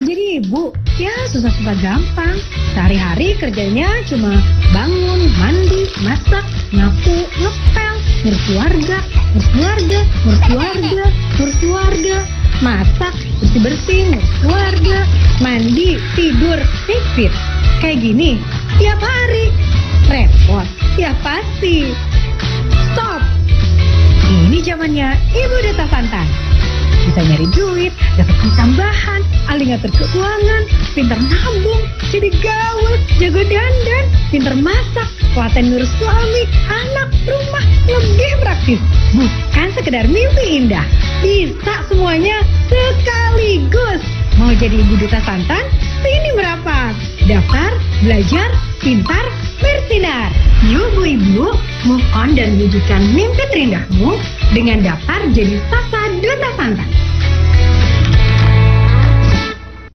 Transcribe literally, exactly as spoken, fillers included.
jadi ibu, ya susah-susah gampang. Sehari-hari kerjanya cuma bangun, mandi, masak, nyapu, ngepel, ngurus keluarga, ngurus keluarga, ngurus keluarga, ngurus keluarga, masak, bersih-bersih, ngurus keluarga, mandi, tidur, repeat. Kayak gini, tiap hari. Repot, ya pasti. Stop. Ini zamannya Ibu Duta Santan. Bisa nyari duit, dapat duit tambahan, ahli ngatur keuangan, pintar nabung, jadi gaul, jago dandan, pintar masak, telaten ngurus suami, anak, rumah, lebih praktis. Bukan sekedar mimpi indah, bisa semuanya sekaligus. Mau jadi Ibu Duta Santan? Sini merapat. Daftar, belajar, pintar, bersinar. Yuk Bu Ibu, move on dan wujudkan mimpi terindahmu dengan daftar jadi Sasa Duta Santan.